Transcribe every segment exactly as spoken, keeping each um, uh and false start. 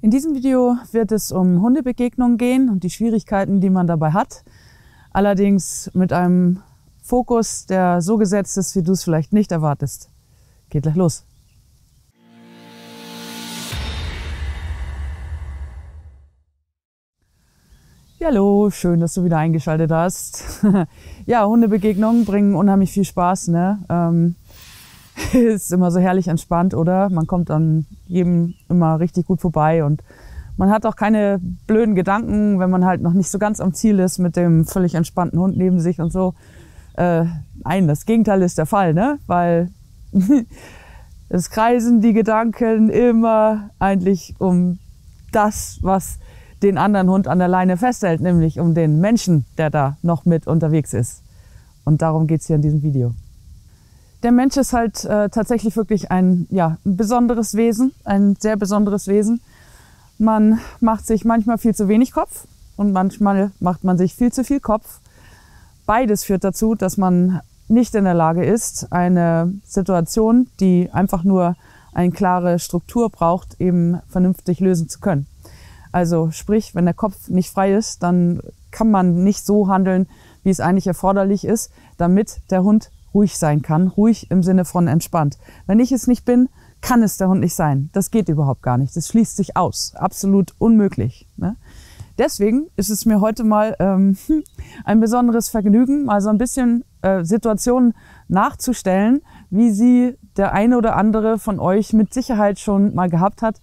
In diesem Video wird es um Hundebegegnungen gehen und die Schwierigkeiten, die man dabei hat. Allerdings mit einem Fokus, der so gesetzt ist, wie du es vielleicht nicht erwartest. Geht gleich los. Hallo, schön, dass du wieder eingeschaltet hast. Ja, Hundebegegnungen bringen unheimlich viel Spaß, ne? Ähm, ist immer so herrlich entspannt, oder? Man kommt an jedem immer richtig gut vorbei und man hat auch keine blöden Gedanken, wenn man halt noch nicht so ganz am Ziel ist mit dem völlig entspannten Hund neben sich und so. Äh, nein, das Gegenteil ist der Fall, ne? Weil es kreisen die Gedanken immer eigentlich um das, was den anderen Hund an der Leine festhält, nämlich um den Menschen, der da noch mit unterwegs ist. Und darum geht es hier in diesem Video. Der Mensch ist halt äh, tatsächlich wirklich ein, ja, ein besonderes Wesen, ein sehr besonderes Wesen. Man macht sich manchmal viel zu wenig Kopf und manchmal macht man sich viel zu viel Kopf. Beides führt dazu, dass man nicht in der Lage ist, eine Situation, die einfach nur eine klare Struktur braucht, eben vernünftig lösen zu können. Also sprich, wenn der Kopf nicht frei ist, dann kann man nicht so handeln, wie es eigentlich erforderlich ist, damit der Hund ruhig sein kann. Ruhig im Sinne von entspannt. Wenn ich es nicht bin, kann es der Hund nicht sein. Das geht überhaupt gar nicht. Das schließt sich aus. Absolut unmöglich, ne? Deswegen ist es mir heute mal ähm, ein besonderes Vergnügen, mal so ein bisschen äh, Situationen nachzustellen, wie sie der eine oder andere von euch mit Sicherheit schon mal gehabt hat.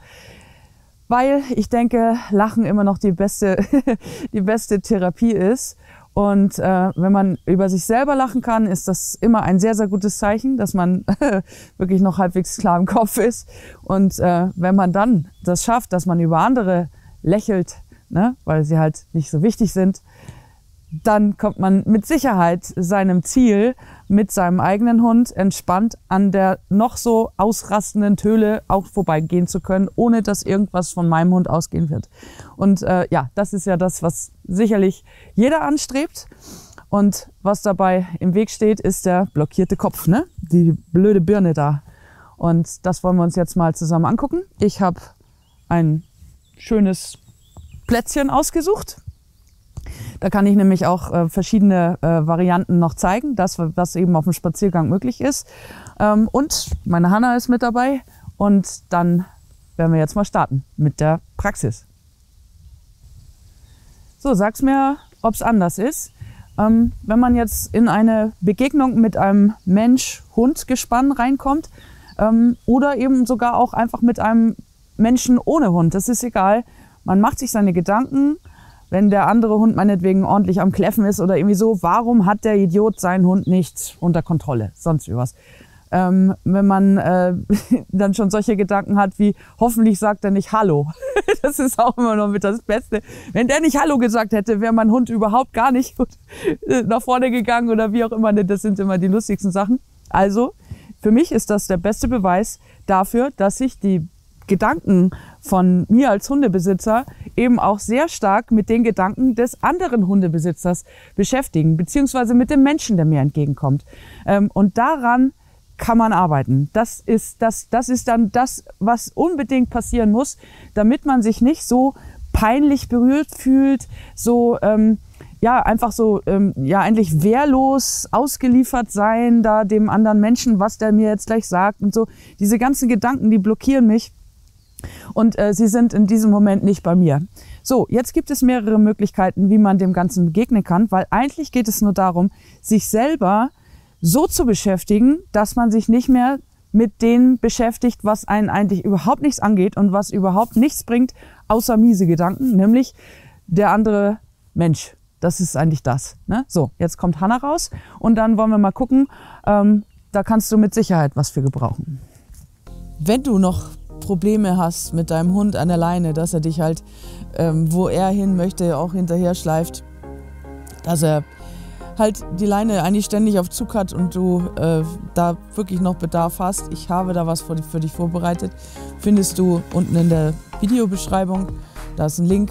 Weil ich denke, Lachen immer noch die beste, die beste Therapie ist. Und äh, wenn man über sich selber lachen kann, ist das immer ein sehr, sehr gutes Zeichen, dass man wirklich noch halbwegs klar im Kopf ist. Und äh, wenn man dann das schafft, dass man über andere lächelt, ne, weil sie halt nicht so wichtig sind, dann kommt man mit Sicherheit seinem Ziel mit seinem eigenen Hund entspannt an der noch so ausrastenden Töle auch vorbeigehen zu können, ohne dass irgendwas von meinem Hund ausgehen wird. Und äh, ja, das ist ja das, was sicherlich jeder anstrebt. Und was dabei im Weg steht, ist der blockierte Kopf, ne? Die blöde Birne da. Und das wollen wir uns jetzt mal zusammen angucken. Ich habe ein schönes Plätzchen ausgesucht. Da kann ich nämlich auch äh, verschiedene äh, Varianten noch zeigen, das, was eben auf dem Spaziergang möglich ist. Ähm, und meine Hanna ist mit dabei und dann werden wir jetzt mal starten mit der Praxis. So, sag's mir, ob es anders ist. Ähm, wenn man jetzt in eine Begegnung mit einem Mensch-Hund-Gespann reinkommt ähm, oder eben sogar auch einfach mit einem Menschen ohne Hund, das ist egal. Man macht sich seine Gedanken. Wenn der andere Hund meinetwegen ordentlich am Kläffen ist oder irgendwie so, warum hat der Idiot seinen Hund nicht unter Kontrolle? Sonst wie was. Ähm, wenn man äh, dann schon solche Gedanken hat wie, hoffentlich sagt er nicht Hallo. Das ist auch immer noch mit das Beste. Wenn der nicht Hallo gesagt hätte, wäre mein Hund überhaupt gar nicht nach vorne gegangen oder wie auch immer. Das sind immer die lustigsten Sachen. Also, für mich ist das der beste Beweis dafür, dass sich die Gedanken von mir als Hundebesitzer eben auch sehr stark mit den Gedanken des anderen Hundebesitzers beschäftigen, beziehungsweise mit dem Menschen, der mir entgegenkommt. Und daran kann man arbeiten. Das ist, das, das ist dann das, was unbedingt passieren muss, damit man sich nicht so peinlich berührt fühlt, so ähm, ja einfach so ähm, ja eigentlich wehrlos ausgeliefert sein, da dem anderen Menschen, was der mir jetzt gleich sagt und so. Diese ganzen Gedanken, die blockieren mich. Und äh, sie sind in diesem Moment nicht bei mir. So, jetzt gibt es mehrere Möglichkeiten, wie man dem Ganzen begegnen kann, weil eigentlich geht es nur darum, sich selber so zu beschäftigen, dass man sich nicht mehr mit dem beschäftigt, was einen eigentlich überhaupt nichts angeht und was überhaupt nichts bringt, außer miese Gedanken, nämlich der andere Mensch. Das ist eigentlich das, ne? So, jetzt kommt Hanna raus und dann wollen wir mal gucken, ähm, da kannst du mit Sicherheit was für gebrauchen. Wenn du noch Probleme hast mit deinem Hund an der Leine, dass er dich halt, ähm, wo er hin möchte, auch hinterher schleift, dass er halt die Leine eigentlich ständig auf Zug hat und du äh, da wirklich noch Bedarf hast. Ich habe da was für dich, für dich vorbereitet. Findest du unten in der Videobeschreibung. Da ist ein Link,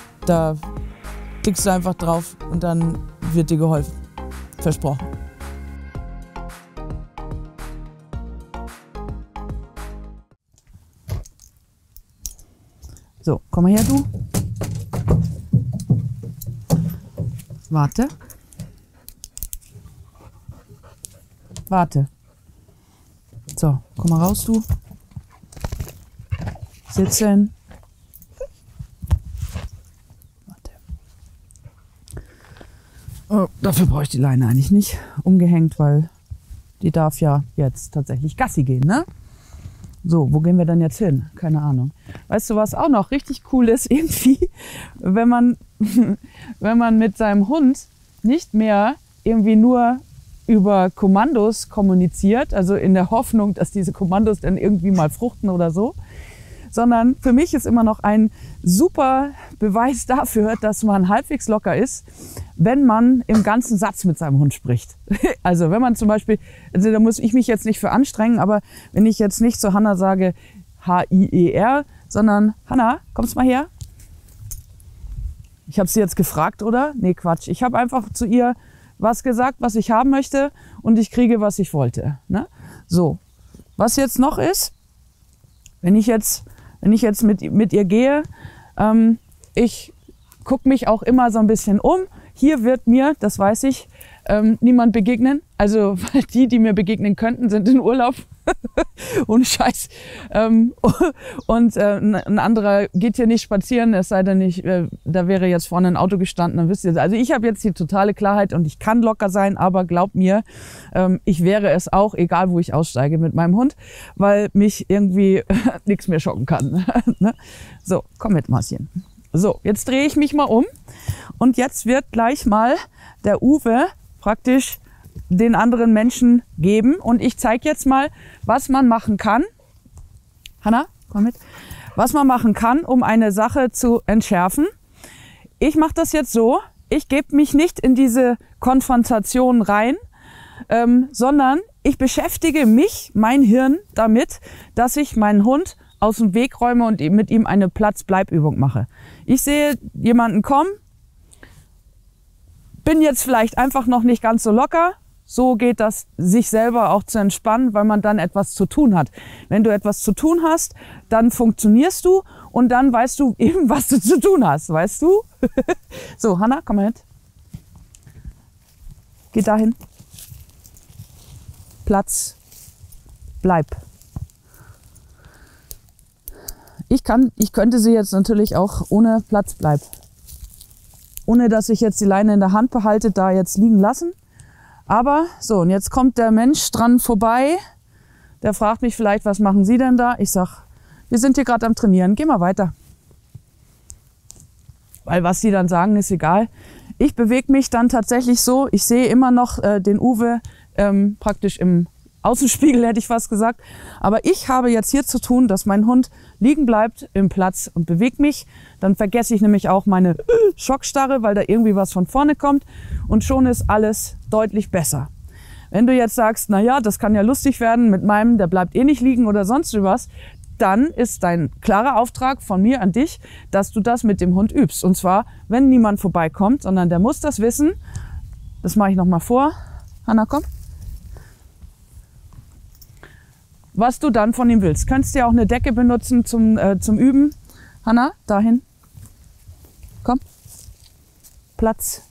da klickst du einfach drauf und dann wird dir geholfen. Versprochen. So, komm mal her, du. Warte. Warte. So, komm mal raus, du. Sitzen. Warte. Oh, dafür brauche ich die Leine eigentlich nicht umgehängt, weil die darf ja jetzt tatsächlich Gassi gehen, ne? So, wo gehen wir denn jetzt hin? Keine Ahnung. Weißt du, was auch noch richtig cool ist, irgendwie, wenn man, wenn man mit seinem Hund nicht mehr irgendwie nur über Kommandos kommuniziert, also in der Hoffnung, dass diese Kommandos dann irgendwie mal fruchten oder so, sondern für mich ist immer noch ein super Beweis dafür, dass man halbwegs locker ist, wenn man im ganzen Satz mit seinem Hund spricht. Also wenn man zum Beispiel, also da muss ich mich jetzt nicht für anstrengen, aber wenn ich jetzt nicht zu Hanna sage H I E R, sondern Hanna, kommst mal her? Ich habe sie jetzt gefragt, oder? Nee, Quatsch. Ich habe einfach zu ihr was gesagt, was ich haben möchte und ich kriege, was ich wollte. Ne? So, was jetzt noch ist, wenn ich jetzt, wenn ich jetzt mit, mit ihr gehe, ähm, ich gucke mich auch immer so ein bisschen um. Hier wird mir, das weiß ich, ähm, niemand begegnen. Also die, die mir begegnen könnten, sind in Urlaub. Ohne Scheiß. Ähm, und äh, ein anderer geht hier nicht spazieren, es sei denn, ich, äh, da wäre jetzt vorne ein Auto gestanden, dann wisst ihr. Also ich habe jetzt die totale Klarheit und ich kann locker sein, aber glaubt mir, ähm, ich wäre es auch, egal wo ich aussteige mit meinem Hund, weil mich irgendwie nichts mehr schocken kann. Ne? So, komm mit, Marschen. So, jetzt drehe ich mich mal um und jetzt wird gleich mal der Uwe praktisch den anderen Menschen geben und ich zeige jetzt mal, was man machen kann. Hanna, komm mit. Was man machen kann, um eine Sache zu entschärfen. Ich mache das jetzt so, ich gebe mich nicht in diese Konfrontation rein, ähm, sondern ich beschäftige mich, mein Hirn, damit, dass ich meinen Hund aus dem Weg räume und mit ihm eine Platz-Bleib-Übung mache. Ich sehe jemanden kommen, bin jetzt vielleicht einfach noch nicht ganz so locker. So geht das, sich selber auch zu entspannen, weil man dann etwas zu tun hat. Wenn du etwas zu tun hast, dann funktionierst du und dann weißt du eben, was du zu tun hast, weißt du? So, Hanna, komm mal mit. Geh dahin. Platz, bleib. Ich kann, ich könnte sie jetzt natürlich auch ohne Platz, bleib. Ohne dass ich jetzt die Leine in der Hand behalte, da jetzt liegen lassen. Aber so, und jetzt kommt der Mensch dran vorbei, der fragt mich vielleicht, was machen Sie denn da? Ich sag, wir sind hier gerade am Trainieren, geh mal weiter. Weil was die dann sagen, ist egal. Ich bewege mich dann tatsächlich so, ich sehe immer noch äh, den Uwe ähm, praktisch im Außenspiegel, hätte ich fast gesagt. Aber ich habe jetzt hier zu tun, dass mein Hund liegen bleibt im Platz und bewegt mich. Dann vergesse ich nämlich auch meine Schockstarre, weil da irgendwie was von vorne kommt. Und schon ist alles deutlich besser. Wenn du jetzt sagst, na ja, das kann ja lustig werden mit meinem, der bleibt eh nicht liegen oder sonst was, dann ist dein klarer Auftrag von mir an dich, dass du das mit dem Hund übst. Und zwar, wenn niemand vorbeikommt, sondern der muss das wissen. Das mache ich nochmal vor. Hanna, komm. Was du dann von ihm willst. Könntest ja auch eine Decke benutzen zum, äh, zum Üben. Hanna, dahin. Komm. Platz.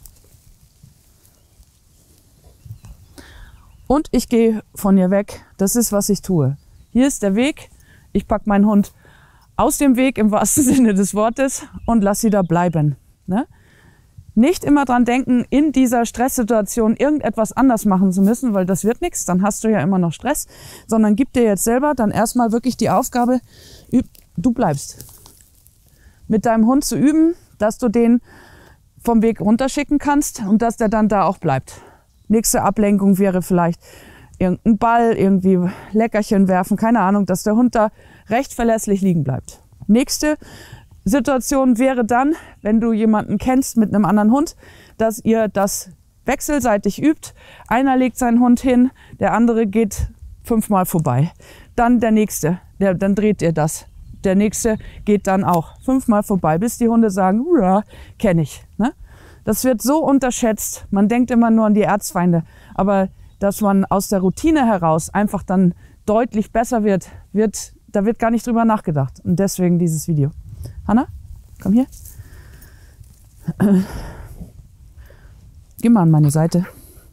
Und ich gehe von ihr weg. Das ist, was ich tue. Hier ist der Weg. Ich packe meinen Hund aus dem Weg im wahrsten Sinne des Wortes und lasse sie da bleiben. Ne? Nicht immer dran denken, in dieser Stresssituation irgendetwas anders machen zu müssen, weil das wird nichts, dann hast du ja immer noch Stress, sondern gib dir jetzt selber dann erstmal wirklich die Aufgabe, du bleibst. Mit deinem Hund zu üben, dass du den vom Weg runterschicken kannst und dass der dann da auch bleibt. Nächste Ablenkung wäre vielleicht irgendein Ball, irgendwie Leckerchen werfen, keine Ahnung, dass der Hund da recht verlässlich liegen bleibt. Nächste Situation wäre dann, wenn du jemanden kennst mit einem anderen Hund, dass ihr das wechselseitig übt. Einer legt seinen Hund hin, der andere geht fünfmal vorbei. Dann der nächste, der, dann dreht ihr das. Der nächste geht dann auch fünfmal vorbei, bis die Hunde sagen, ja, kenne ich. Ne? Das wird so unterschätzt. Man denkt immer nur an die Erzfeinde. Aber dass man aus der Routine heraus einfach dann deutlich besser wird, wird, da wird gar nicht drüber nachgedacht. Und deswegen dieses Video. Hanna, komm hier. Geh mal an meine Seite.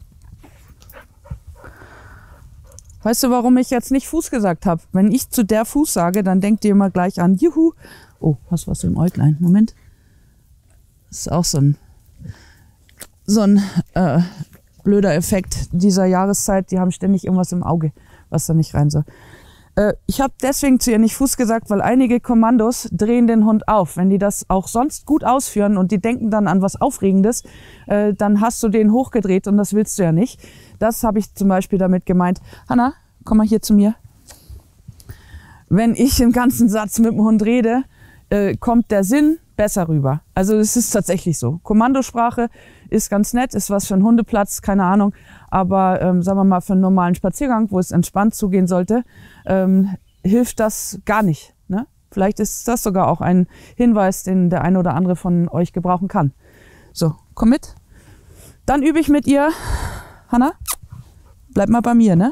Weißt du, warum ich jetzt nicht Fuß gesagt habe? Wenn ich zu der Fuß sage, dann denkt ihr immer gleich an Juhu. Oh, hast was im Äuglein. Moment. Das ist auch so ein, so ein äh, blöder Effekt dieser Jahreszeit. Die haben ständig irgendwas im Auge, was da nicht rein soll. Äh, ich habe deswegen zu ihr nicht Fuß gesagt, weil einige Kommandos drehen den Hund auf. Wenn die das auch sonst gut ausführen und die denken dann an was Aufregendes, äh, dann hast du den hochgedreht und das willst du ja nicht. Das habe ich zum Beispiel damit gemeint. Hanna, komm mal hier zu mir. Wenn ich im ganzen Satz mit dem Hund rede, äh, kommt der Sinn besser rüber. Also es ist tatsächlich so. Kommandosprache ist ganz nett, ist was für einen Hundeplatz, keine Ahnung. Aber ähm, sagen wir mal für einen normalen Spaziergang, wo es entspannt zugehen sollte, ähm, hilft das gar nicht. Ne? Vielleicht ist das sogar auch ein Hinweis, den der eine oder andere von euch gebrauchen kann. So, komm mit. Dann übe ich mit ihr. Hanna, bleib mal bei mir, ne?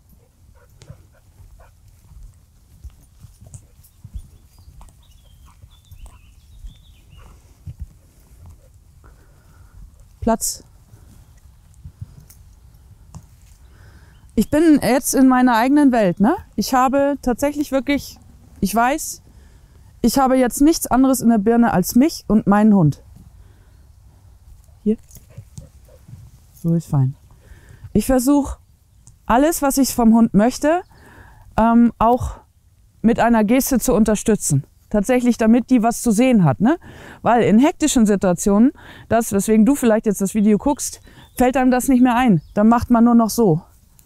Platz. Ich bin jetzt in meiner eigenen Welt, ne? Ich habe tatsächlich wirklich, ich weiß, ich habe jetzt nichts anderes in der Birne als mich und meinen Hund. Hier. So ist fein. Ich versuche alles, was ich vom Hund möchte, ähm, auch mit einer Geste zu unterstützen. Tatsächlich, damit die was zu sehen hat, ne? Weil in hektischen Situationen, das, weswegen du vielleicht jetzt das Video guckst, fällt einem das nicht mehr ein. Dann macht man nur noch so.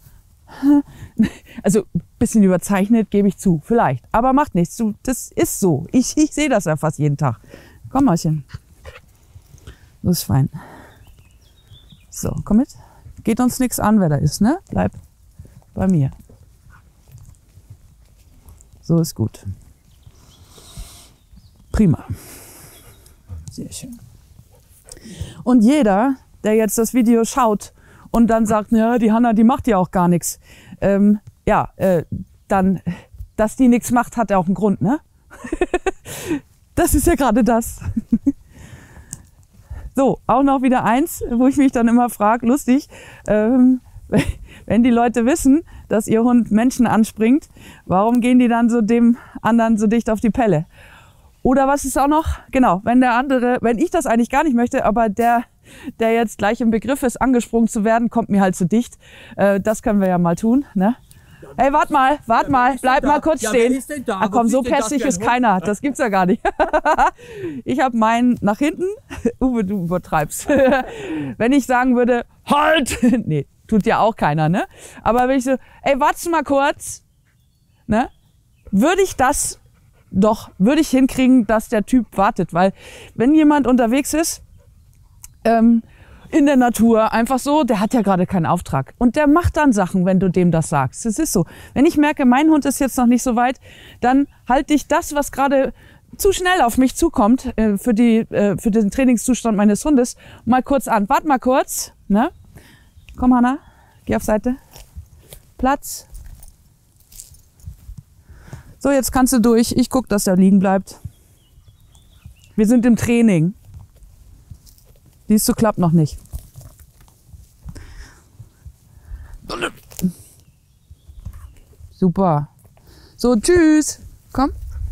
Also ein bisschen überzeichnet, gebe ich zu, vielleicht. Aber macht nichts. Du, das ist so. Ich, ich sehe das ja fast jeden Tag. Komm, Mäuschen. Das ist fein. So, komm mit. Geht uns nichts an, wer da ist, ne? Bleib bei mir. So ist gut. Prima. Sehr schön. Und jeder, der jetzt das Video schaut und dann sagt, ja, die Hanna, die macht ja auch gar nichts. Ähm, ja, äh, dann, dass die nichts macht, hat ja auch einen Grund, ne? Das ist ja gerade das. So, auch noch wieder eins, wo ich mich dann immer frage, lustig, ähm, wenn die Leute wissen, dass ihr Hund Menschen anspringt, warum gehen die dann so dem anderen so dicht auf die Pelle? Oder was ist auch noch, genau, wenn der andere, wenn ich das eigentlich gar nicht möchte, aber der, der jetzt gleich im Begriff ist, angesprungen zu werden, kommt mir halt zu dicht. Äh, das können wir ja mal tun, ne? Hey, wart mal, wart ja, mal, bleib mal kurz ja, stehen. Ach komm, so pässig ist keiner, das gibt's ja gar nicht. Ich habe meinen nach hinten, Uwe, du übertreibst. Wenn ich sagen würde, halt, nee, tut ja auch keiner, ne? Aber wenn ich so, ey, warte mal kurz, ne? Würde ich das doch, würde ich hinkriegen, dass der Typ wartet, weil wenn jemand unterwegs ist, ähm, in der Natur, einfach so, der hat ja gerade keinen Auftrag. Und der macht dann Sachen, wenn du dem das sagst. Das ist so. Wenn ich merke, mein Hund ist jetzt noch nicht so weit, dann halte ich das, was gerade zu schnell auf mich zukommt, äh, für, die, äh, für den Trainingszustand meines Hundes, mal kurz an. Warte mal kurz. Ne? Komm, Hanna, geh auf Seite. Platz. So, jetzt kannst du durch. Ich gucke, dass er liegen bleibt. Wir sind im Training. Siehst du, klappt noch nicht. Super. So, tschüss. Komm.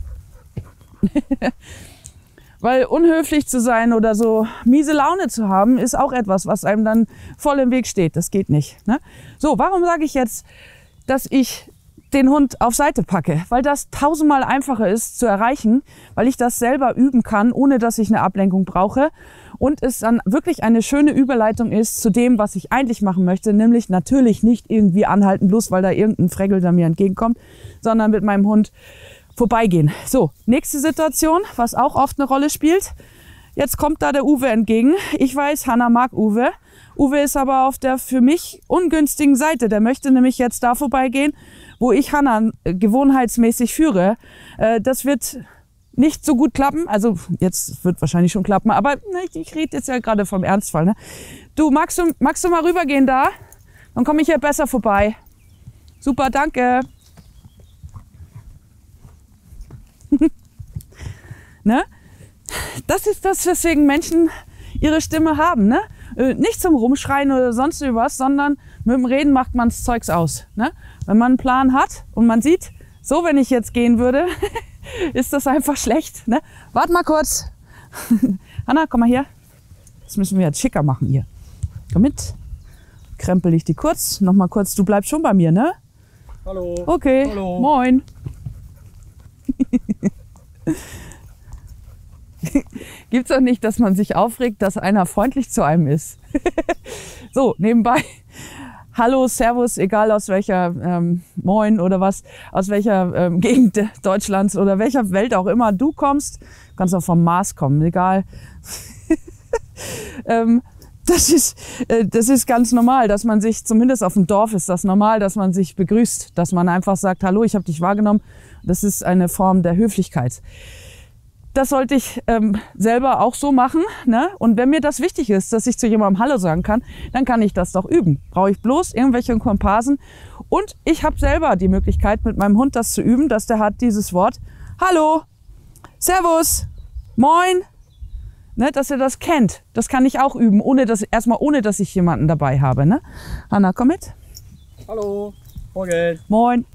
Weil unhöflich zu sein oder so miese Laune zu haben, ist auch etwas, was einem dann voll im Weg steht. Das geht nicht. Ne? So, warum sage ich jetzt, dass ich den Hund auf Seite packe? Weil das tausendmal einfacher ist zu erreichen, weil ich das selber üben kann, ohne dass ich eine Ablenkung brauche. Und es dann wirklich eine schöne Überleitung ist zu dem, was ich eigentlich machen möchte, nämlich natürlich nicht irgendwie anhalten, bloß weil da irgendein Fregel da mir entgegenkommt, sondern mit meinem Hund vorbeigehen. So, nächste Situation, was auch oft eine Rolle spielt. Jetzt kommt da der Uwe entgegen. Ich weiß, Hanna mag Uwe. Uwe ist aber auf der für mich ungünstigen Seite. Der möchte nämlich jetzt da vorbeigehen, wo ich Hanna gewohnheitsmäßig führe. Das wird nicht so gut klappen. Also jetzt wird wahrscheinlich schon klappen, aber ich rede jetzt ja gerade vom Ernstfall. Ne? Du, magst du, magst du mal rübergehen da? Dann komme ich hier besser vorbei. Super, danke. Ne? Das ist das, weswegen Menschen ihre Stimme haben. Ne? Nicht zum Rumschreien oder sonst was, sondern mit dem Reden macht man das Zeugs aus. Ne? Wenn man einen Plan hat und man sieht, so wenn ich jetzt gehen würde, ist das einfach schlecht. Ne? Warte mal kurz. Hanna, komm mal her. Das müssen wir jetzt schicker machen hier. Komm mit. Krempel ich die kurz. Noch mal kurz. Du bleibst schon bei mir, ne? Hallo. Okay. Hallo. Moin. Gibt's doch nicht, dass man sich aufregt, dass einer freundlich zu einem ist. So, nebenbei. Hallo, Servus, egal aus welcher ähm, Moin oder was, aus welcher ähm, Gegend Deutschlands oder welcher Welt auch immer du kommst. Du kannst auch vom Mars kommen, egal. ähm, das ist, äh, das ist ganz normal, dass man sich, zumindest auf dem Dorf ist das normal, dass man sich begrüßt, dass man einfach sagt, hallo, ich habe dich wahrgenommen. Das ist eine Form der Höflichkeit. Das sollte ich ähm, selber auch so machen. Ne? Und wenn mir das wichtig ist, dass ich zu jemandem Hallo sagen kann, dann kann ich das doch üben. Brauche ich bloß irgendwelche Komparsen. Und ich habe selber die Möglichkeit, mit meinem Hund das zu üben, dass der hat dieses Wort Hallo, Servus, Moin, ne? Dass er das kennt. Das kann ich auch üben, ohne dass, erstmal ohne, dass ich jemanden dabei habe. Ne? Hanna, komm mit. Hallo, Morgen. Moin.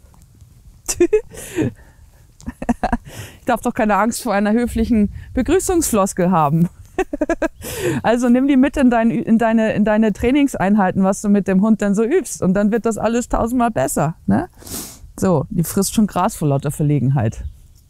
Ich darf doch keine Angst vor einer höflichen Begrüßungsfloskel haben. Also nimm die mit in, dein, in, deine, in deine Trainingseinheiten, was du mit dem Hund dann so übst. Und dann wird das alles tausendmal besser. Ne? So, die frisst schon Gras vor lauter Verlegenheit.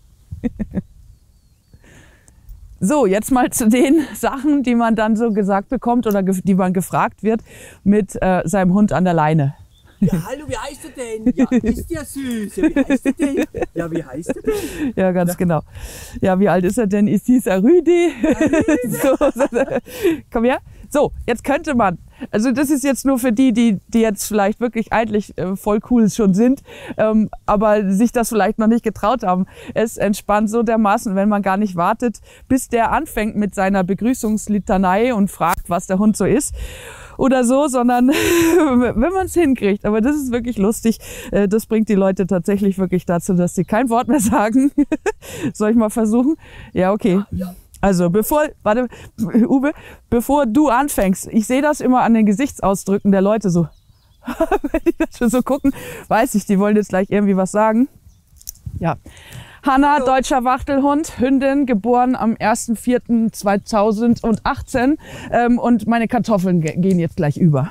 So, jetzt mal zu den Sachen, die man dann so gesagt bekommt oder die man gefragt wird mit äh, seinem Hund an der Leine. Ja, hallo, wie heißt er denn? Ja, ist der süß. Ja, wie heißt er denn? Ja, wie heißt er denn? Ja, ganz ja. genau. Ja, wie alt ist er denn? Ist dieser Rüdi? So, so, so. Komm her. So, jetzt könnte man, also das ist jetzt nur für die, die, die jetzt vielleicht wirklich eigentlich äh, voll cool schon sind, ähm, aber sich das vielleicht noch nicht getraut haben. Es entspannt so dermaßen, wenn man gar nicht wartet, bis der anfängt mit seiner Begrüßungslitanei und fragt, was der Hund so ist. Oder so, sondern wenn man es hinkriegt. Aber das ist wirklich lustig. Das bringt die Leute tatsächlich wirklich dazu, dass sie kein Wort mehr sagen. Soll ich mal versuchen? Ja, okay. Also bevor, warte, Uwe, bevor du anfängst, ich sehe das immer an den Gesichtsausdrücken der Leute so. Wenn die das schon so gucken, weiß ich, die wollen jetzt gleich irgendwie was sagen. Ja. Hanna, Hallo. Deutscher Wachtelhund, Hündin, geboren am erster vierter zweitausendachtzehn ähm, und meine Kartoffeln ge gehen jetzt gleich über.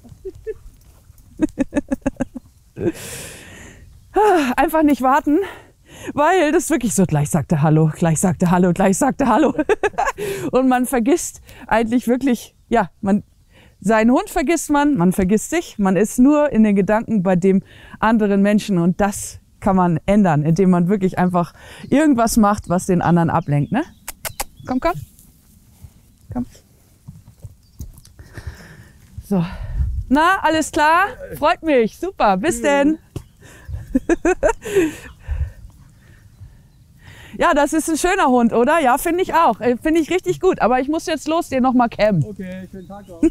Einfach nicht warten, weil das wirklich so, gleich sagte Hallo, gleich sagte Hallo, gleich sagte Hallo. Und man vergisst eigentlich wirklich, ja, man, seinen Hund vergisst man, man vergisst sich, man ist nur in den Gedanken bei dem anderen Menschen und das kann man ändern, indem man wirklich einfach irgendwas macht, was den anderen ablenkt. Ne? Komm, komm. Komm. So. Na, alles klar? Freut mich. Super. Bis denn. Ja, das ist ein schöner Hund, oder? Ja, finde ich auch. Finde ich richtig gut. Aber ich muss jetzt los, den noch mal kämmen. Okay, schönen Tag noch.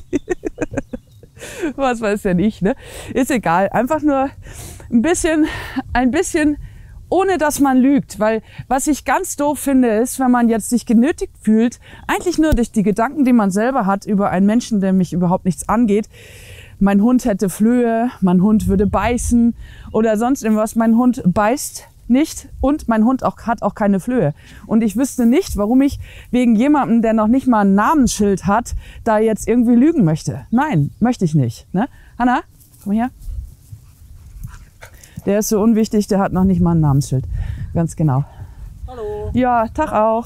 Was weiß denn ich, ne? Ist egal. Einfach nur ein bisschen, ein bisschen, ohne dass man lügt. Weil was ich ganz doof finde, ist, wenn man jetzt sich genötigt fühlt, eigentlich nur durch die Gedanken, die man selber hat über einen Menschen, der mich überhaupt nichts angeht. Mein Hund hätte Flöhe, mein Hund würde beißen oder sonst irgendwas. Mein Hund beißt nicht und mein Hund auch, hat auch keine Flöhe. Und ich wüsste nicht, warum ich wegen jemandem, der noch nicht mal ein Namensschild hat, da jetzt irgendwie lügen möchte. Nein, möchte ich nicht. Ne? Hanna, komm her. Der ist so unwichtig, der hat noch nicht mal ein Namensschild. Ganz genau. Hallo. Ja, Tag auch.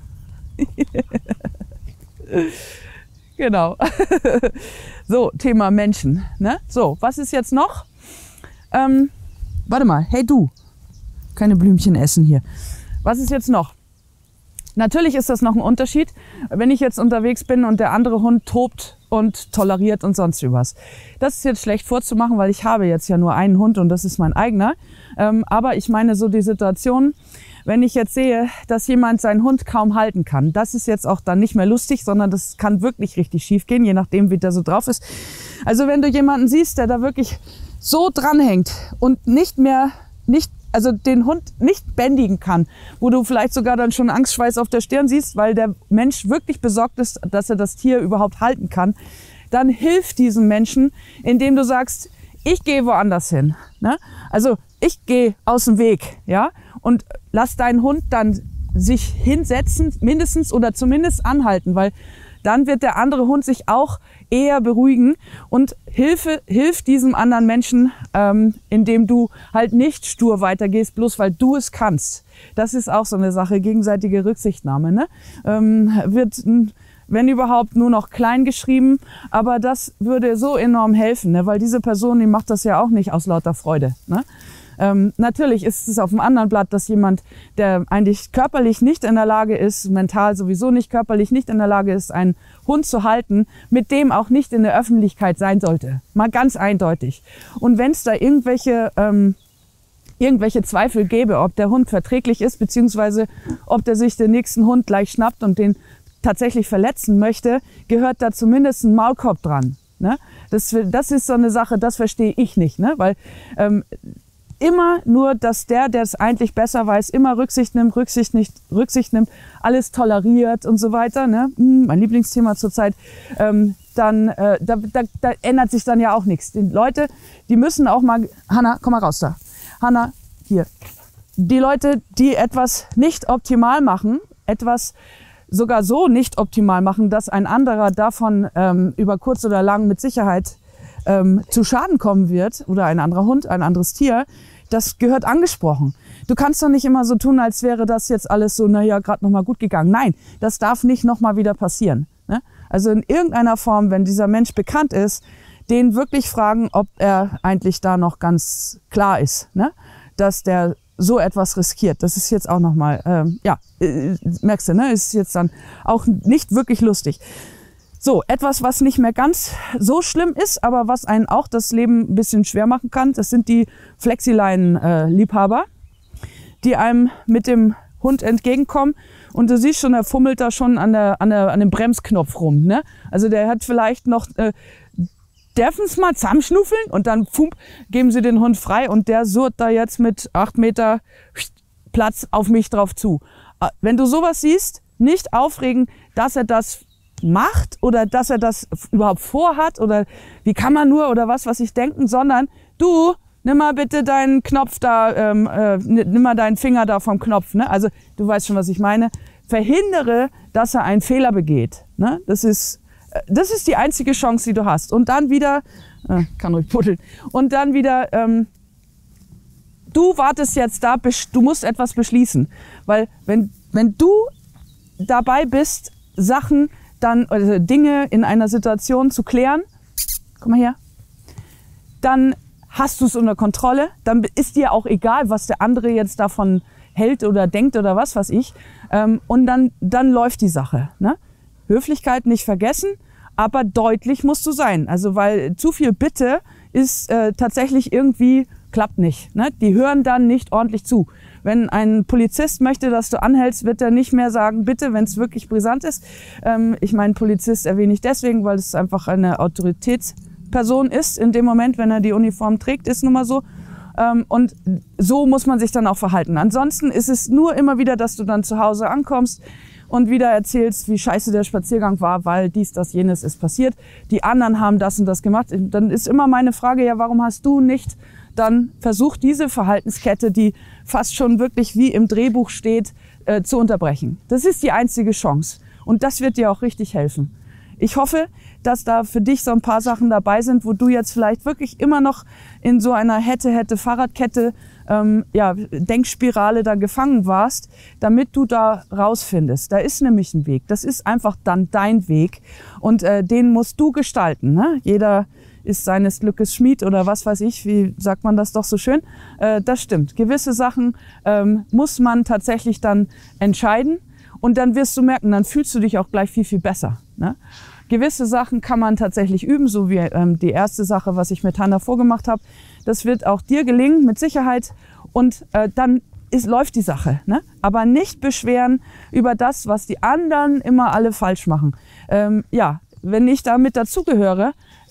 Genau. So, Thema Menschen. Ne? So, was ist jetzt noch? Ähm, warte mal, hey du. Keine Blümchen essen hier. Was ist jetzt noch? Natürlich ist das noch ein Unterschied, wenn ich jetzt unterwegs bin und der andere Hund tobt und toleriert und sonst was. Das ist jetzt schlecht vorzumachen, weil ich habe jetzt ja nur einen Hund und das ist mein eigener. Ähm, aber ich meine so die Situation, wenn ich jetzt sehe, dass jemand seinen Hund kaum halten kann, das ist jetzt auch dann nicht mehr lustig, sondern das kann wirklich richtig schief gehen, je nachdem, wie der so drauf ist. Also wenn du jemanden siehst, der da wirklich so dranhängt und nicht mehr, nicht also den Hund nicht bändigen kann, wo du vielleicht sogar dann schon Angstschweiß auf der Stirn siehst, weil der Mensch wirklich besorgt ist, dass er das Tier überhaupt halten kann, dann hilf diesem Menschen, indem du sagst, ich gehe woanders hin. Ne? Also ich gehe aus dem Weg, ja, und lass deinen Hund dann sich hinsetzen, mindestens oder zumindest anhalten, weil dann wird der andere Hund sich auch eher beruhigen und Hilfe, hilf diesem anderen Menschen, ähm, indem du halt nicht stur weitergehst, bloß weil du es kannst. Das ist auch so eine Sache, gegenseitige Rücksichtnahme. Ne? Ähm, wird, wenn überhaupt, nur noch klein geschrieben, aber das würde so enorm helfen, ne? Weil diese Person, die macht das ja auch nicht aus lauter Freude. Ne? Ähm, natürlich ist es auf dem anderen Blatt, dass jemand, der eigentlich körperlich nicht in der Lage ist, mental sowieso nicht, körperlich nicht in der Lage ist, einen Hund zu halten, mit dem auch nicht in der Öffentlichkeit sein sollte. Mal ganz eindeutig. Und wenn es da irgendwelche, ähm, irgendwelche Zweifel gäbe, ob der Hund verträglich ist, beziehungsweise ob der sich den nächsten Hund gleich schnappt und den tatsächlich verletzen möchte, gehört da zumindest ein Maulkorb dran. Ne? Das, das ist so eine Sache, das verstehe ich nicht, ne? Weil ähm, immer nur, dass der, der es eigentlich besser weiß, immer Rücksicht nimmt, Rücksicht nicht, Rücksicht nimmt, alles toleriert und so weiter. Ne? Mein Lieblingsthema zurzeit. Ähm, dann, äh, da, da, da ändert sich dann ja auch nichts. Die Leute, die müssen auch mal, Hanna, komm mal raus da. Hanna, hier. Die Leute, die etwas nicht optimal machen, etwas sogar so nicht optimal machen, dass ein anderer davon ähm, über kurz oder lang mit Sicherheit ähm, zu Schaden kommen wird, oder ein anderer Hund, ein anderes Tier, das gehört angesprochen. Du kannst doch nicht immer so tun, als wäre das jetzt alles so, naja, gerade noch mal gut gegangen. Nein, das darf nicht noch mal wieder passieren. Ne? Also in irgendeiner Form, wenn dieser Mensch bekannt ist, den wirklich fragen, ob er eigentlich da noch ganz klar ist, ne? Dass der so etwas riskiert. Das ist jetzt auch noch mal, ähm, ja, äh, merkst du, ne? Ist jetzt dann auch nicht wirklich lustig. So, etwas, was nicht mehr ganz so schlimm ist, aber was einen auch das Leben ein bisschen schwer machen kann, das sind die Flexileinen-Liebhaber, die einem mit dem Hund entgegenkommen und du siehst schon, er fummelt da schon an, der, an, der, an dem Bremsknopf rum. Ne? Also der hat vielleicht noch, äh, dürfen es mal zusammenschnuffeln und dann pfump, geben sie den Hund frei und der surrt da jetzt mit acht Meter Platz auf mich drauf zu. Wenn du sowas siehst, nicht aufregen, dass er das macht oder dass er das überhaupt vorhat oder wie kann man nur oder was, was ich denken, sondern du, nimm mal bitte deinen Knopf da, ähm, äh, nimm mal deinen Finger da vom Knopf, ne? Also du weißt schon, was ich meine. Verhindere, dass er einen Fehler begeht, ne? Das ist, das ist die einzige Chance, die du hast. Und dann wieder, äh, kann ruhig buddeln, und dann wieder, ähm, du wartest jetzt da, du musst etwas beschließen, weil wenn, wenn du dabei bist, Sachen dann oder Dinge in einer Situation zu klären, komm mal her, dann hast du es unter Kontrolle, dann ist dir auch egal, was der andere jetzt davon hält oder denkt oder was weiß ich, ähm, und dann, dann läuft die Sache. Ne? Höflichkeit nicht vergessen, aber deutlich musst du sein, also weil zu viel Bitte ist äh, tatsächlich irgendwie, klappt nicht. Ne? Die hören dann nicht ordentlich zu. Wenn ein Polizist möchte, dass du anhältst, wird er nicht mehr sagen, bitte, wenn es wirklich brisant ist. Ähm, ich meine, Polizist erwähne ich deswegen, weil es einfach eine Autoritätsperson ist. In dem Moment, wenn er die Uniform trägt, ist nun mal so. Ähm, und so muss man sich dann auch verhalten. Ansonsten ist es nur immer wieder, dass du dann zu Hause ankommst und wieder erzählst, wie scheiße der Spaziergang war, weil dies, das, jenes ist passiert. Die anderen haben das und das gemacht. Dann ist immer meine Frage, ja, warum hast du nicht dann versucht, diese Verhaltenskette, die fast schon wirklich wie im Drehbuch steht, äh, zu unterbrechen. Das ist die einzige Chance. Und das wird dir auch richtig helfen. Ich hoffe, dass da für dich so ein paar Sachen dabei sind, wo du jetzt vielleicht wirklich immer noch in so einer Hätte-Hätte-Fahrradkette, ähm, ja, Denkspirale da gefangen warst, damit du da rausfindest. Da ist nämlich ein Weg. Das ist einfach dann dein Weg. Und äh, den musst du gestalten. Ne? Jeder ist seines Glückes Schmied oder was weiß ich, wie sagt man das doch so schön. Äh, das stimmt. Gewisse Sachen ähm, muss man tatsächlich dann entscheiden und dann wirst du merken, dann fühlst du dich auch gleich viel, viel besser. Ne? Gewisse Sachen kann man tatsächlich üben, so wie ähm, die erste Sache, was ich mit Hanna vorgemacht habe. Das wird auch dir gelingen, mit Sicherheit. Und äh, dann ist, läuft die Sache. Ne? Aber nicht beschweren über das, was die anderen immer alle falsch machen. Ähm, ja, wenn ich damit dazugehöre,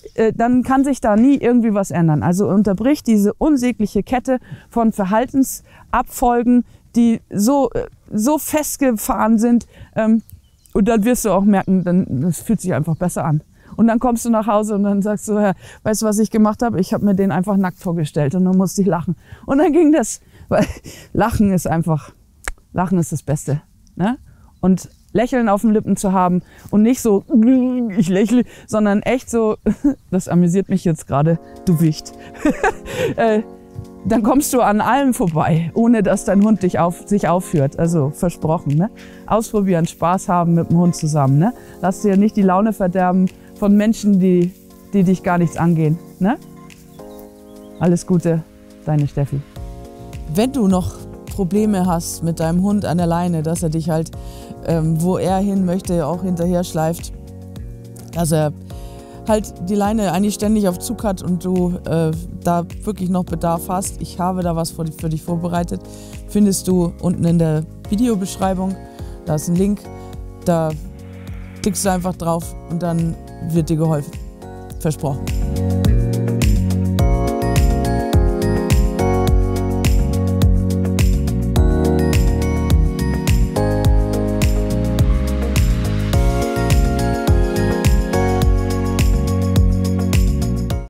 äh, dann kann sich da nie irgendwie was ändern. Also unterbrich diese unsägliche Kette von Verhaltensabfolgen, die so, so festgefahren sind. Ähm, und dann wirst du auch merken, dann, das fühlt sich einfach besser an. Und dann kommst du nach Hause und dann sagst du, ja, weißt du, was ich gemacht habe? Ich habe mir den einfach nackt vorgestellt und dann musste ich lachen. Und dann ging das, weil Lachen ist einfach, Lachen ist das Beste. Ne? Und Lächeln auf den Lippen zu haben und nicht so, ich lächle, sondern echt so, das amüsiert mich jetzt gerade, du Wicht. äh, dann kommst du an allem vorbei, ohne dass dein Hund dich auf, sich aufführt. Also versprochen. Ne? Ausprobieren, Spaß haben mit dem Hund zusammen. Ne? Lass dir nicht die Laune verderben von Menschen, die, die dich gar nichts angehen. Ne? Alles Gute, deine Steffi. Wenn du noch Probleme hast mit deinem Hund an der Leine, dass er dich halt, ähm, wo er hin möchte, auch hinterher schleift, dass er halt die Leine eigentlich ständig auf Zug hat und du äh, da wirklich noch Bedarf hast, ich habe da was für, für dich vorbereitet, findest du unten in der Videobeschreibung. Da ist ein Link, da klickst du einfach drauf und dann wird dir geholfen. Versprochen.